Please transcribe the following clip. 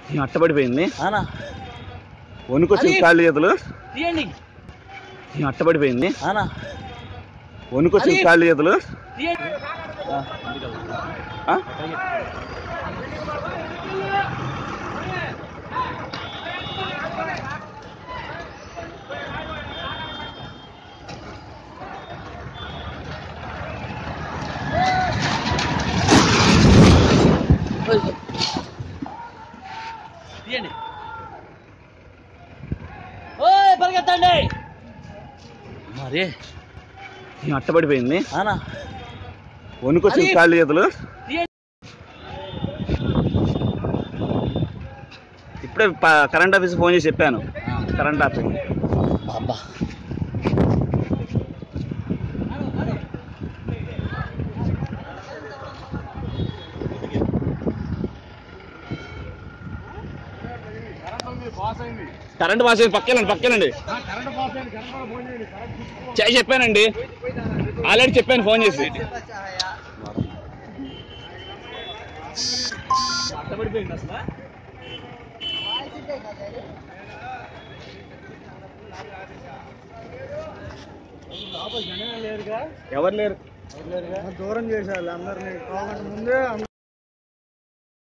అట్టబడిపోయింది వణుకొచ్చింది కాళ్ళు చేతులు అట్టబడిపోయింది వణుకొచ్చింది కాళ్ళు చేతులు పరిగెత్తండి మరి అట్టబడిపోయింది వణుకొచ్చింది కాళ్ళు చేతులు ఇప్పుడే కరెంట్ ఆఫీస్ ఫోన్ చేసి చెప్పాను కరెంట్ ఆఫీస్ అబ్బా కరెంట్ పాస్ అయింది పక్కెళ్ళండి చెప్పానండి ఆల్రెడీ చెప్పాను ఫోన్ చేసి ఎవరు లేరు దూరం చేసేయాలి అందరినీ ముందే